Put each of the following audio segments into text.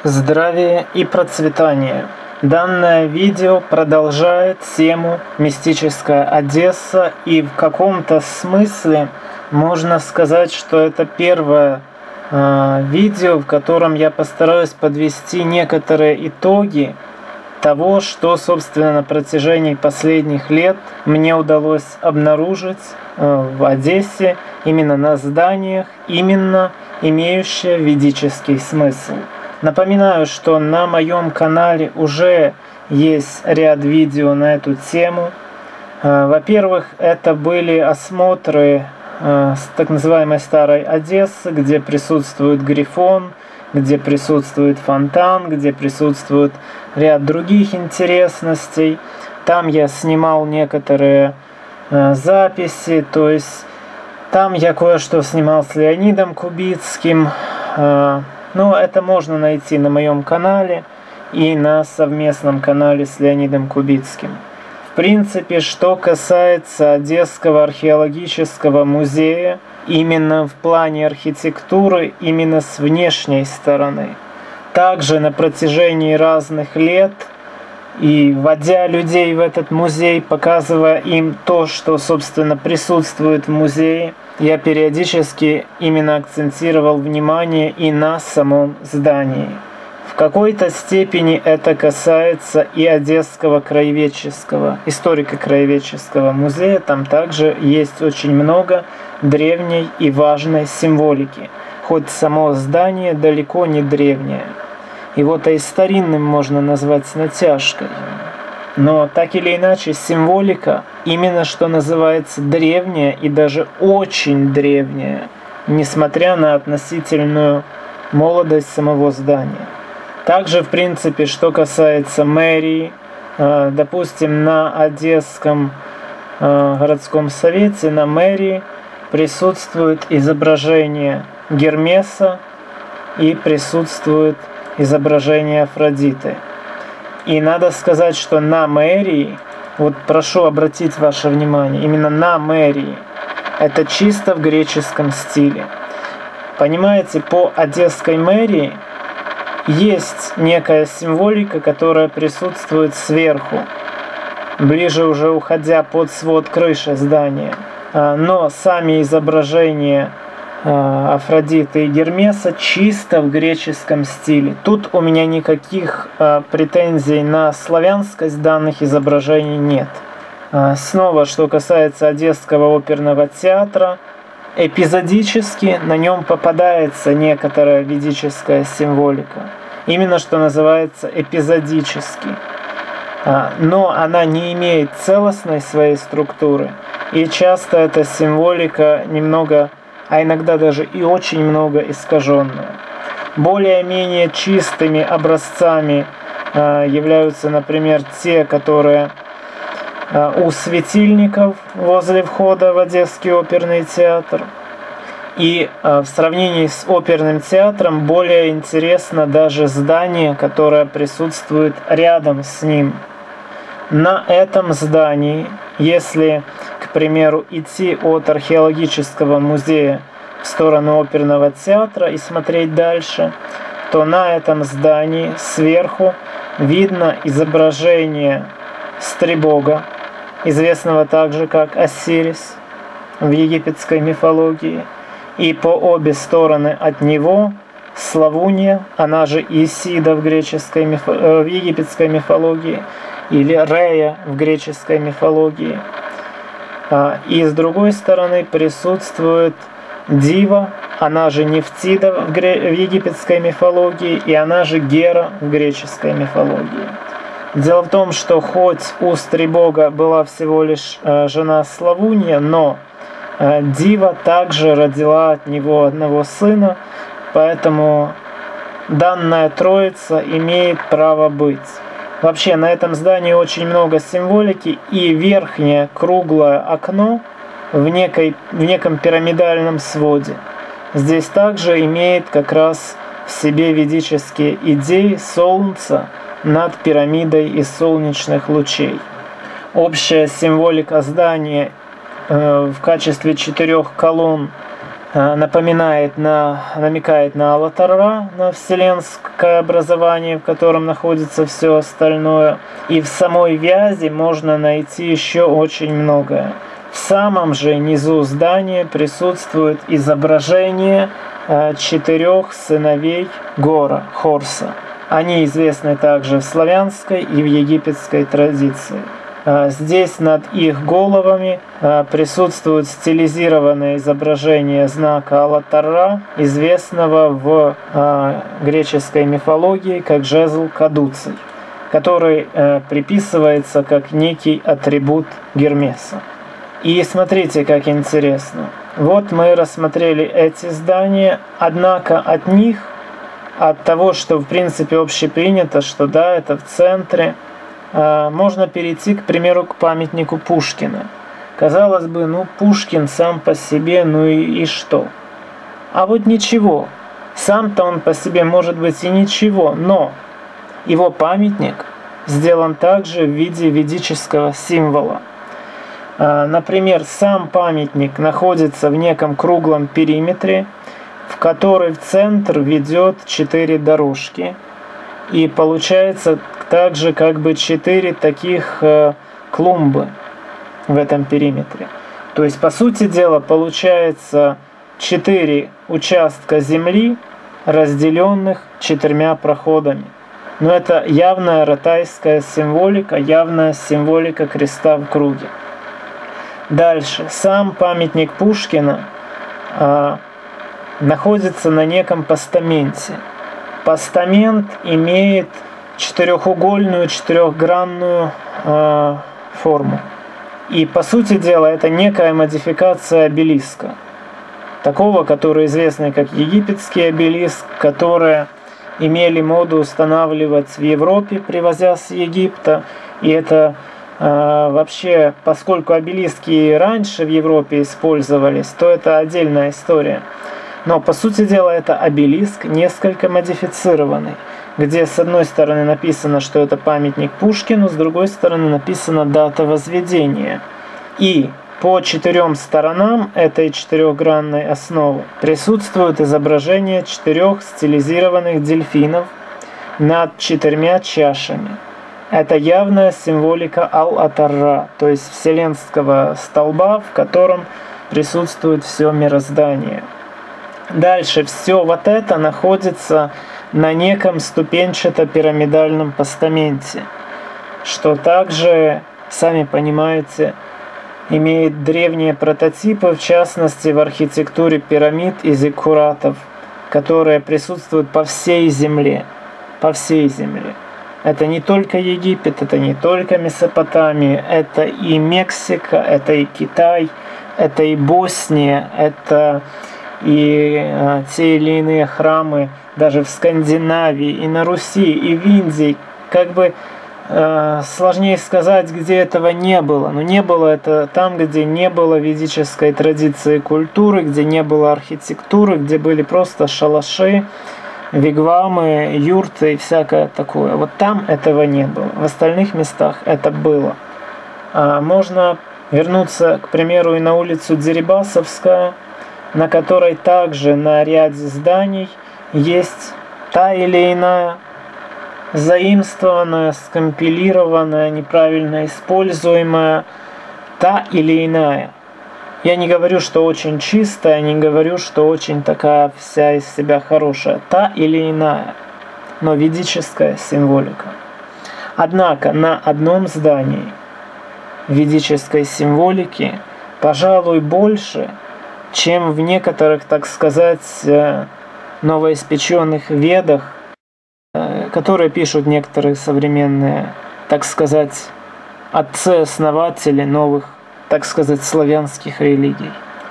Здравие и процветание. Данное видео продолжает тему «Мистическая Одесса», и в каком-то смысле можно сказать, что это первое видео, в котором я постараюсь подвести некоторые итоги того, что, собственно, на протяжении последних лет мне удалось обнаружить в Одессе, именно на зданиях, именно имеющие ведический смысл. Напоминаю, что на моем канале уже есть ряд видео на эту тему. Во-первых, это были осмотры с так называемой Старой Одессы, где присутствует Грифон, где присутствует фонтан, где присутствует ряд других интересностей. Там я снимал некоторые записи, то есть там я кое-что снимал с Леонидом Кубицким. Но это можно найти на моем канале и на совместном канале с Леонидом Кубицким. В принципе, что касается Одесского археологического музея, именно в плане архитектуры, именно с внешней стороны. Также на протяжении разных лет, и вводя людей в этот музей, показывая им то, что, собственно, присутствует в музее, я периодически именно акцентировал внимание и на самом здании. В какой-то степени это касается и Одесского краеведческого, историко-краеведческого музея. Там также есть очень много древней и важной символики, хоть само здание далеко не древнее. Его-то и старинным можно назвать с натяжкой. Но так или иначе символика именно что называется древняя и даже очень древняя, несмотря на относительную молодость самого здания. Также в принципе, что касается мэрии, допустим, на Одесском городском совете, на мэрии присутствует изображение Гермеса и присутствует изображение Афродиты. И надо сказать, что на мэрии, вот прошу обратить ваше внимание, именно на мэрии, это чисто в греческом стиле. Понимаете, по Одесской мэрии есть некая символика, которая присутствует сверху, ближе уже уходя под свод крыши здания. Но сами изображения Афродиты и Гермеса чисто в греческом стиле. Тут у меня никаких претензий на славянскость данных изображений нет. Снова, что касается Одесского оперного театра, эпизодически на нем попадается некоторая ведическая символика. Именно что называется эпизодически. Но она не имеет целостной своей структуры. И часто эта символика немного, а иногда даже и очень много искаженная. Более-менее чистыми образцами являются, например, те, которые у светильников возле входа в Одесский оперный театр. И в сравнении с оперным театром более интересно даже здание, которое присутствует рядом с ним. На этом здании, если, к примеру, идти от археологического музея в сторону оперного театра и смотреть дальше, то на этом здании сверху видно изображение Стрибога, известного также как Осирис в египетской мифологии, и по обе стороны от него Славуния, она же Исида в египетской мифологии, или Рея в греческой мифологии. И с другой стороны присутствует Дива, она же Нефтида в египетской мифологии, и она же Гера в греческой мифологии. Дело в том, что хоть у Стрибога была всего лишь жена Славуния, но Дива также родила от него одного сына, поэтому данная троица имеет право быть. Вообще на этом здании очень много символики, и верхнее круглое окно в неком пирамидальном своде здесь также имеет как раз в себе ведические идеи солнца над пирамидой из солнечных лучей. Общая символика здания в качестве 4 колонн намекает на Аллатар-Ра, на вселенское образование, в котором находится все остальное. И в самой вязи можно найти еще очень многое. В самом же низу здания присутствует изображение 4 сыновей Гора, Хорса. Они известны также в славянской и в египетской традиции. Здесь над их головами присутствует стилизированное изображение знака Аллатар-Ра, известного в греческой мифологии как жезл кадуций, который приписывается как некий атрибут Гермеса. И смотрите, как интересно. Вот мы рассмотрели эти здания, однако от них, от того, что в принципе общепринято, что да, это в центре, можно перейти, к примеру, к памятнику Пушкина. Казалось бы, ну Пушкин сам по себе, ну и что? А вот ничего. Сам-то он по себе может быть и ничего, но его памятник сделан также в виде ведического символа. Например, сам памятник находится в неком круглом периметре, в который в центр ведет 4 дорожки. И получается также как бы 4 таких клумбы в этом периметре. То есть, по сути дела, получается 4 участка земли, разделенных 4 проходами. Но это явная ратайская символика, явная символика креста в круге. Дальше. Сам памятник Пушкина находится на неком постаменте. Постамент имеет четырехугольную, четырехгранную форму. И по сути дела это некая модификация обелиска. Такого, который известный как египетский обелиск, которые имели моду устанавливать в Европе, привозя с Египта. И это вообще, поскольку обелиски и раньше в Европе использовались, то это отдельная история. Но по сути дела это обелиск несколько модифицированный, где с одной стороны написано, что это памятник Пушкину, с другой стороны написана дата возведения. И по 4 сторонам этой четырехгранной основы присутствует изображение 4 стилизированных дельфинов над 4 чашами. Это явная символика Аллатар-Ра, то есть вселенского столба, в котором присутствует все мироздание. Дальше все вот это находится на неком ступенчато-пирамидальном постаменте, что также, сами понимаете, имеет древние прототипы, в частности в архитектуре пирамид и зиккуратов, которые присутствуют по всей земле. По всей земле. Это не только Египет, это не только Месопотамия, это и Мексика, это и Китай, это и Босния, это и те или иные храмы даже в Скандинавии, и на Руси, и в Индии. Как бы сложнее сказать, где этого не было. Но не было это там, где не было ведической традиции культуры, где не было архитектуры, где были просто шалаши, вигвамы, юрты и всякое такое. Вот там этого не было. В остальных местах это было. Можно вернуться, к примеру, и на улицу Дерибасовская, на которой также на ряде зданий есть та или иная заимствованная, скомпилированная, неправильно используемая, та или иная. Я не говорю, что очень чистая, не говорю, что очень такая вся из себя хорошая. Та или иная, но ведическая символика. Однако на одном здании ведической символики, пожалуй, больше, чем в некоторых, так сказать, новоиспеченных ведах, которые пишут некоторые современные, так сказать, отцы-основатели новых, так сказать, славянских религий.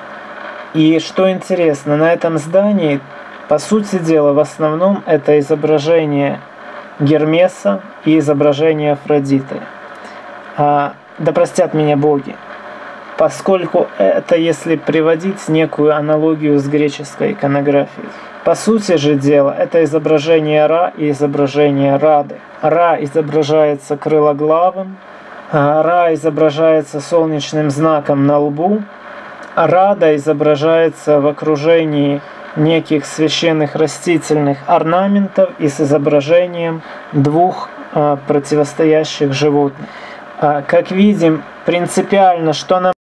И что интересно, на этом здании, по сути дела, в основном это изображение Гермеса и изображение Афродиты. Да простят меня боги, поскольку это, если приводить некую аналогию с греческой иконографией. По сути же дела, это изображение Ра и изображение Рады. Ра изображается крылоглавым, Ра изображается солнечным знаком на лбу, Рада изображается в окружении неких священных растительных орнаментов и с изображением двух противостоящих животных. Как видим, принципиально, что нам